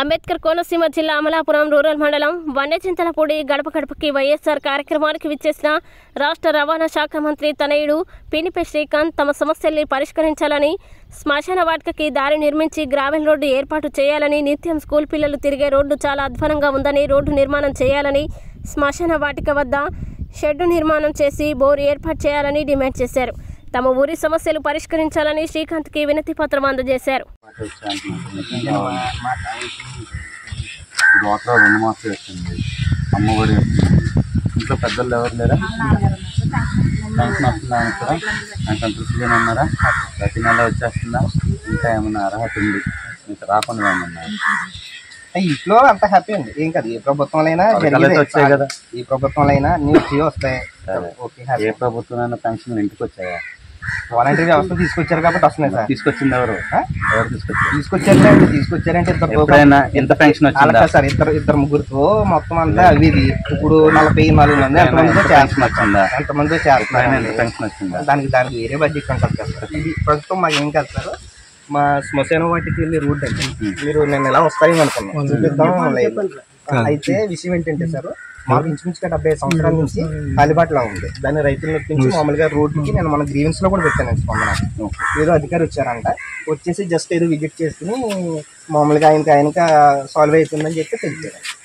అంబేద్కర్ కోనసీమ జిల్లా అమలాపురం రూరల్ మండలం వన్యచింతలపూడి గడప గడపకి వైఎస్ఆర్ కార్యక్రమానికి విచ్చేసిన రాష్ట్ర రవాణా శాఖ మంత్రి తనయుడు పినిపే శ్రీకాంత్ తమ సమస్యల్ని పరిష్కరించాలని శ్మశాన వాటికకి దారి నిర్మించి గ్రావెల్ రోడ్డు ఏర్పాటు చేయాలని, నిత్యం స్కూల్ పిల్లలు తిరిగే రోడ్డు చాలా అధ్వానంగా ఉందని రోడ్డు నిర్మాణం చేయాలని, శ్మశాన వాటిక వద్ద షెడ్డు నిర్మాణం చేసి బోరు ఏర్పాటు చేయాలని డిమాండ్ చేశారు. తమ ఊరి సమస్యలు పరిష్కరించాలని శ్రీకాంత్కి వినతి పత్రం అందజేశారు. అమ్మఒడి ఇంట్లో పెద్దలు ఎవరు లేరా? పెన్షన్ వస్తుందా? కూడా నాకు సంతృప్తిగానే ఉన్నారా? ప్రతి నెల వచ్చేస్తుందా? ఇంకా ఏమన్నా అర్హత ఉంది మీకు రాకుండా ఏమన్నా? ఇంట్లో అంత హ్యాపీ అండి. ఏం కాదు, ఏ ప్రభుత్వంలో అయినా వచ్చాయి కదా, ఈ ప్రభుత్వంలో అయినా న్యూస్ వస్తాయి. ఏ ప్రభుత్వం పెన్షన్లు ఇంటికి వచ్చాయా? వాలంటీర్ వ్యవస్థ తీసుకొచ్చారు కాబట్టి వస్తున్నాయి సార్. తీసుకొచ్చింది ఎవరు? ఎవరు తీసుకొచ్చారంటే ఎంత పెన్షన్ వచ్చిందా సార్? ఇద్దరు ముగ్గురుతో మొత్తం అంతా అవి ఇప్పుడు 44 మంది ఎంతమందితో చేస్తున్నారు. పెన్షన్ వచ్చిందా? దానికి వేరే బడ్జెట్ ఉంటుంది కదా సార్. ఇది ప్రస్తుతం మాకు ఏం కాదు సార్, మా శ్మశాన వాటికి వెళ్ళి రూట్ అండి. మీరు నేను ఎలా వస్తాయని అనుకున్నాను, చూపిద్దాం లేదు. అయితే విషయం ఏంటంటే సార్, మాకు ఇంచుమించుగా 70 సంవత్సరాల నుంచి కాలిబాటలో ఉంది. దాన్ని రైతులు నొప్పించి మామూలుగా రోడ్డుకి నేను మన గ్రీవెన్స్ లో కూడా పెట్టాను స్పందన. ఏదో అధికారి వచ్చారంట, వచ్చేసి జస్ట్ ఏదో విజిట్ చేసుకుని మామూలుగా ఆయనకి సాల్వ్ అవుతుందని చెప్పి తెలిపారు.